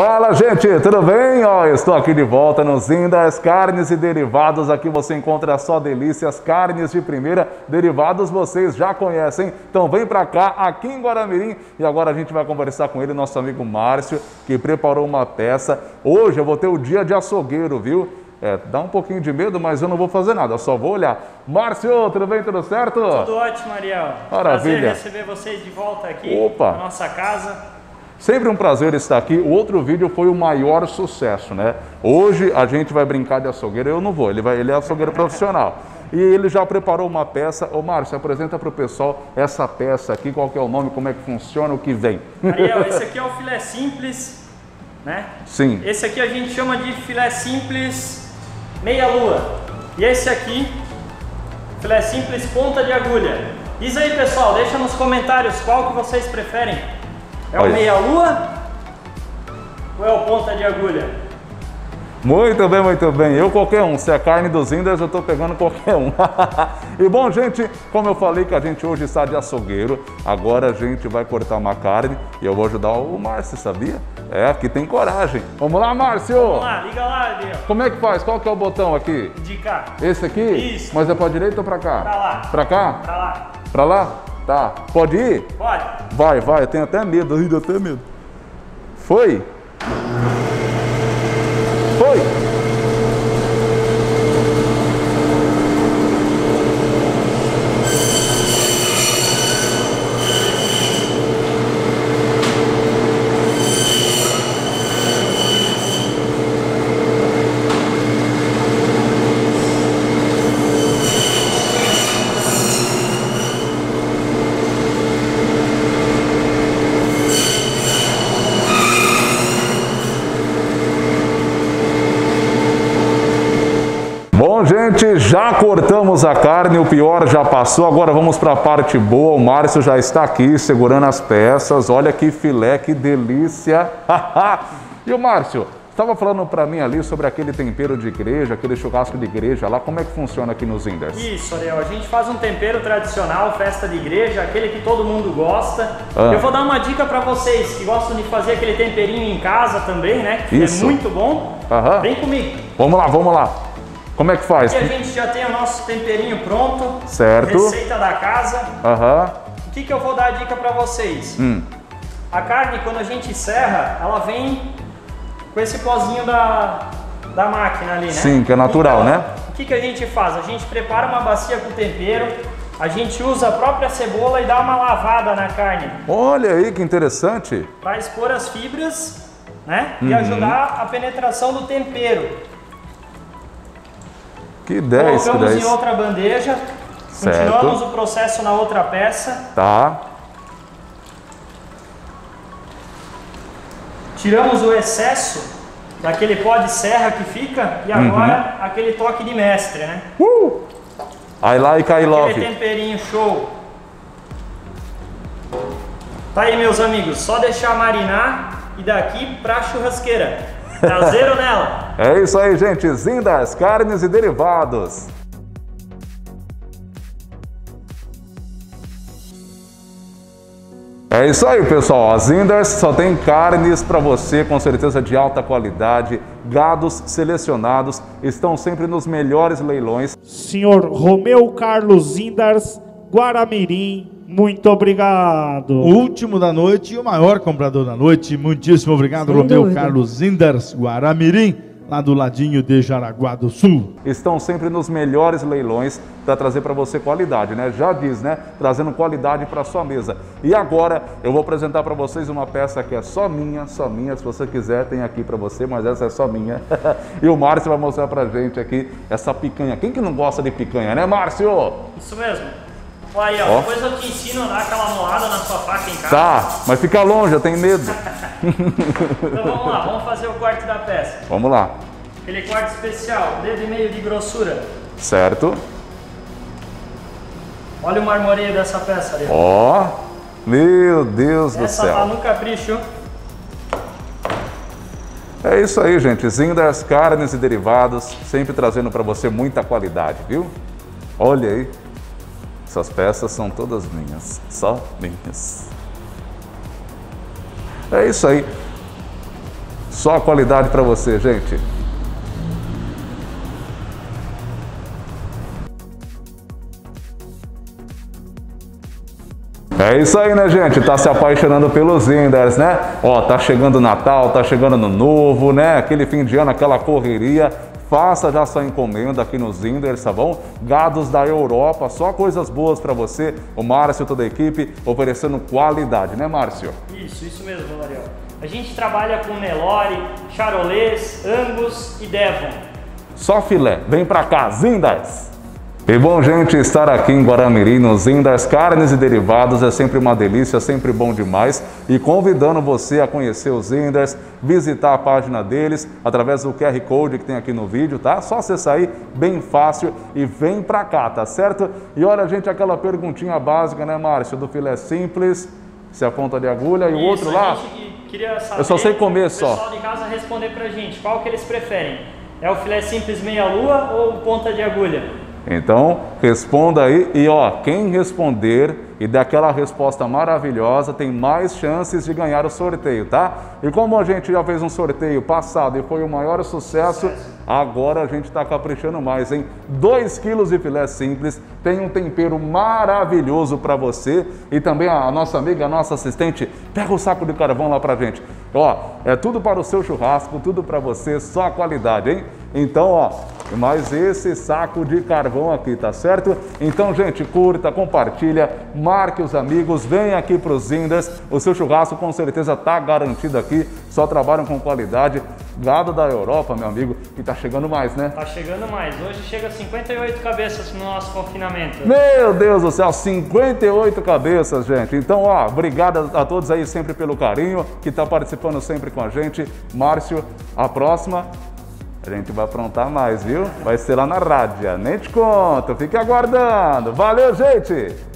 Fala, gente, tudo bem? Ó, eu estou aqui de volta no Zinders Carnes e Derivados. Aqui você encontra só delícias, carnes de primeira, derivados vocês já conhecem. Então vem pra cá, aqui em Guaramirim. E agora a gente vai conversar com ele, nosso amigo Márcio, que preparou uma peça. Hoje eu vou ter o dia de açougueiro, viu? Dá um pouquinho de medo, mas eu não vou fazer nada, eu só vou olhar. Márcio, tudo bem, tudo certo? Tudo ótimo, Ariel. Maravilha. Prazer receber vocês de volta aqui na nossa casa. Sempre um prazer estar aqui. O outro vídeo foi o maior sucesso, né? Hoje a gente vai brincar de açougueiro, eu não vou, ele é açougueiro profissional. E ele já preparou uma peça. Ô Márcio, apresenta para o pessoal essa peça aqui, qual que é o nome, como é que funciona, o que vem. Ariel, esse aqui é o filé simples, né? Sim. Esse aqui a gente chama de filé simples meia-lua. E esse aqui, filé simples ponta de agulha. Diz aí, pessoal, deixa nos comentários qual que vocês preferem. É o meia-lua ou é o ponta de agulha? Muito bem, muito bem. Eu qualquer um. Se é carne dos Zinders, eu tô pegando qualquer um. E bom, gente, como eu falei que a gente hoje está de açougueiro, agora a gente vai cortar uma carne e eu vou ajudar o Márcio, sabia? Aqui tem coragem. Vamos lá, Márcio! Vamos lá, liga lá, Adriano. Como é que faz? Qual que é o botão aqui? De cá. Esse aqui? Isso. Mas é pra direita ou pra cá? Pra lá. Pra cá? Pra lá. Pra lá? Tá. Pode ir? Pode. Vai, eu tenho até medo, eu tenho até medo. Foi? Foi? Bom, gente, já cortamos a carne, o pior já passou, agora vamos para a parte boa. O Márcio já está aqui segurando as peças, olha que filé, que delícia. E o Márcio, estava falando para mim ali sobre aquele tempero de igreja, aquele churrasco de igreja lá, como é que funciona aqui nos Zinders? Isso, Ariel, a gente faz um tempero tradicional, festa de igreja, aquele que todo mundo gosta. Eu vou dar uma dica para vocês que gostam de fazer aquele temperinho em casa também, né? Que é muito bom. Vem comigo. Vamos lá. Como é que faz? Aqui a gente já tem o nosso temperinho pronto. Certo. Receita da casa. O que eu vou dar a dica para vocês? A carne, quando a gente serra, ela vem com esse pozinho da máquina ali, né? Sim, que é natural, então, né? O que a gente faz? A gente prepara uma bacia com tempero, a gente usa a própria cebola e dá uma lavada na carne. Olha aí que interessante. Para expor as fibras, né? E ajudar a penetração do tempero. Que 10, colocamos em outra bandeja, continuamos o processo na outra peça. Tá. Tiramos o excesso daquele pó de serra que fica e agora aquele toque de mestre, né? I like, I love. Aquele temperinho show. Tá aí, meus amigos, só deixar marinar e daqui pra churrasqueira. Prazer nela. É isso aí, gente. Zinders Carnes e Derivados. É isso aí, pessoal. A Zinders só tem carnes para você, com certeza de alta qualidade. Gados selecionados estão sempre nos melhores leilões. Senhor Romeu Carlos Zinders, Guaramirim, muito obrigado. O último da noite e o maior comprador da noite. Muitíssimo obrigado, Romeu Carlos Zinders, Guaramirim, lá do ladinho de Jaraguá do Sul. Estão sempre nos melhores leilões para trazer para você qualidade, né? Já diz, né? Trazendo qualidade para sua mesa. E agora eu vou apresentar para vocês uma peça que é só minha. Se você quiser, tem aqui para você, mas essa é só minha. E o Márcio vai mostrar pra gente aqui essa picanha. Quem que não gosta de picanha, né, Márcio? Isso mesmo. Aí, ó, depois eu te ensino a dar aquela moada na sua faca em casa. Tá, mas fica longe, eu tenho medo. Então vamos lá, vamos fazer o corte da peça. Vamos lá. Aquele corte especial, dedo e meio de grossura. Certo. Olha o marmoreio dessa peça ali. Ó, meu Deus do céu. Essa tá no capricho. É isso aí, gente. Zinders Carnes e Derivados, sempre trazendo para você muita qualidade, viu? Olha aí. Essas peças são todas minhas, só minhas. É isso aí. Só qualidade para você, gente. É isso aí, né, gente? Tá se apaixonando pelos Zinders, né? Ó, tá chegando o Natal, tá chegando Ano Novo, né? Aquele fim de ano, aquela correria. Faça já sua encomenda aqui nos Zinders, tá bom? Gados da Europa, só coisas boas para você. O Márcio e toda a equipe oferecendo qualidade, né, Márcio? Isso mesmo, Valariel. A gente trabalha com Nelore, Charolês, Angus e Devon. Só filé. Vem pra cá, Zinders! E bom, gente, estar aqui em Guaramirim, nos Zinders Carnes e Derivados, é sempre uma delícia, sempre bom demais. E convidando você a conhecer os Zinders, visitar a página deles, através do QR Code que tem aqui no vídeo, tá? Só acessar aí, bem fácil, e vem pra cá, tá certo? E olha, gente, aquela perguntinha básica, né, Márcio, do filé simples, se a ponta de agulha, e o outro lá... A gente queria saber, eu só sei comer só. O pessoal de casa responder pra gente, qual que eles preferem? É o filé simples meia-lua ou ponta de agulha? Então, responda aí e ó, quem responder e der aquela resposta maravilhosa tem mais chances de ganhar o sorteio, tá? E como a gente já fez um sorteio passado e foi o maior sucesso, agora a gente tá caprichando mais, hein? 2 quilos de filé simples, tem um tempero maravilhoso para você e também a nossa amiga, a nossa assistente, pega o saco de carvão lá pra gente. Ó, é tudo para o seu churrasco, tudo para você, só a qualidade, hein? Então, ó, mais esse saco de carvão aqui, tá certo? Então, gente, curta, compartilha, marque os amigos, venha aqui para os Zinders. O seu churrasco com certeza tá garantido aqui, só trabalham com qualidade. Gado da Europa, meu amigo, que tá chegando mais, né? Tá chegando mais. Hoje chega 58 cabeças no nosso confinamento. Meu Deus do céu, 58 cabeças, gente. Então, ó, obrigado a todos aí sempre pelo carinho, que tá participando sempre com a gente. Márcio, a próxima... a gente vai aprontar mais, viu? Vai ser lá na rádio, nem te conto, fique aguardando. Valeu, gente!